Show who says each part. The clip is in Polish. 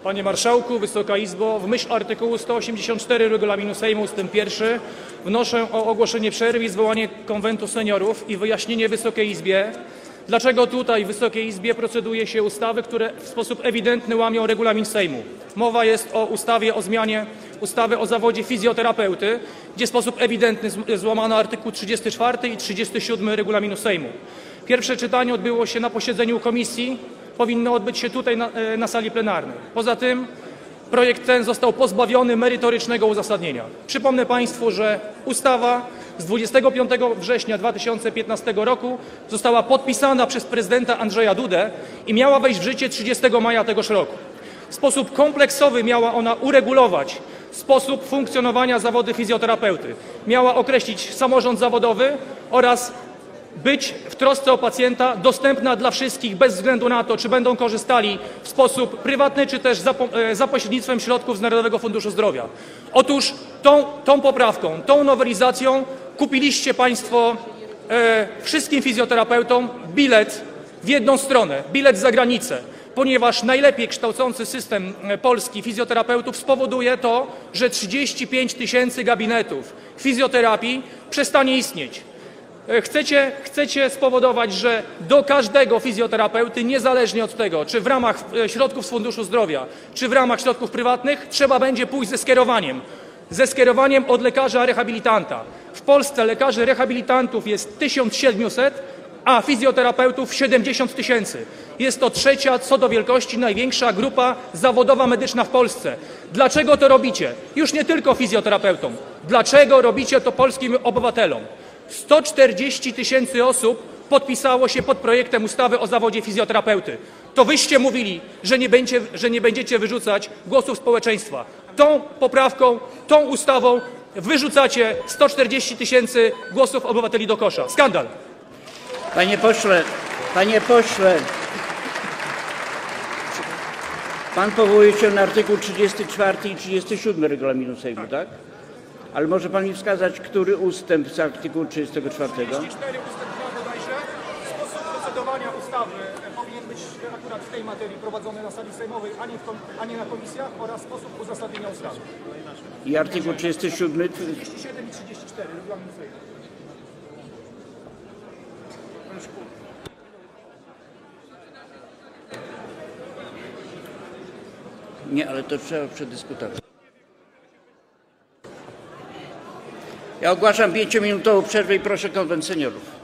Speaker 1: Panie Marszałku, Wysoka Izbo, w myśl artykułu 184 Regulaminu Sejmu ust. 1 wnoszę o ogłoszenie przerwy i zwołanie Konwentu Seniorów i wyjaśnienie Wysokiej Izbie, dlaczego tutaj w Wysokiej Izbie proceduje się ustawy, które w sposób ewidentny łamią regulamin Sejmu. Mowa jest o ustawie o zmianie ustawy o zawodzie fizjoterapeuty, gdzie w sposób ewidentny złamano artykuł 34 i 37 regulaminu Sejmu. Pierwsze czytanie odbyło się na posiedzeniu komisji, powinno odbyć się tutaj na sali plenarnej. Poza tym projekt ten został pozbawiony merytorycznego uzasadnienia. Przypomnę Państwu, że ustawa z 25 września 2015 roku została podpisana przez prezydenta Andrzeja Dudę i miała wejść w życie 30 maja tegoż roku. W sposób kompleksowy miała ona uregulować sposób funkcjonowania zawodu fizjoterapeuty. Miała określić samorząd zawodowy oraz być w trosce o pacjenta dostępna dla wszystkich bez względu na to, czy będą korzystali w sposób prywatny, czy też za pośrednictwem środków z Narodowego Funduszu Zdrowia. Otóż tą poprawką, tą nowelizacją kupiliście Państwo wszystkim fizjoterapeutom bilet w jedną stronę, bilet za granicę, ponieważ najlepiej kształcący system polski fizjoterapeutów spowoduje to, że 35 tysięcy gabinetów fizjoterapii przestanie istnieć. Chcecie spowodować, że do każdego fizjoterapeuty, niezależnie od tego, czy w ramach środków z Funduszu Zdrowia, czy w ramach środków prywatnych, trzeba będzie pójść ze skierowaniem od lekarza rehabilitanta. W Polsce lekarzy rehabilitantów jest 1700, a fizjoterapeutów 70 tysięcy. Jest to trzecia co do wielkości największa grupa zawodowa medyczna w Polsce. Dlaczego to robicie? Już nie tylko fizjoterapeutom. Dlaczego robicie to polskim obywatelom? 140 tysięcy osób podpisało się pod projektem ustawy o zawodzie fizjoterapeuty. To wyście mówili, że nie będziecie wyrzucać głosów społeczeństwa. Tą poprawką, tą ustawą wyrzucacie 140 tysięcy głosów obywateli do kosza. Skandal!
Speaker 2: Panie pośle, pan powołuje się na artykuł 34 i 37 regulaminu Sejmu, tak? Ale może pan mi wskazać, który ustęp z artykułu 34?
Speaker 1: 34 ustęp 2 bodajże. Sposób procedowania ustawy powinien być akurat w tej materii prowadzony na sali sejmowej, a nie na komisjach, oraz sposób uzasadnienia ustawy.
Speaker 2: I artykuł 37?
Speaker 1: 37 i 34 regulaminu Sejmu.
Speaker 2: Nie, ale to trzeba przedyskutować. Ja ogłaszam 5-minutową przerwę i proszę Konwent Seniorów.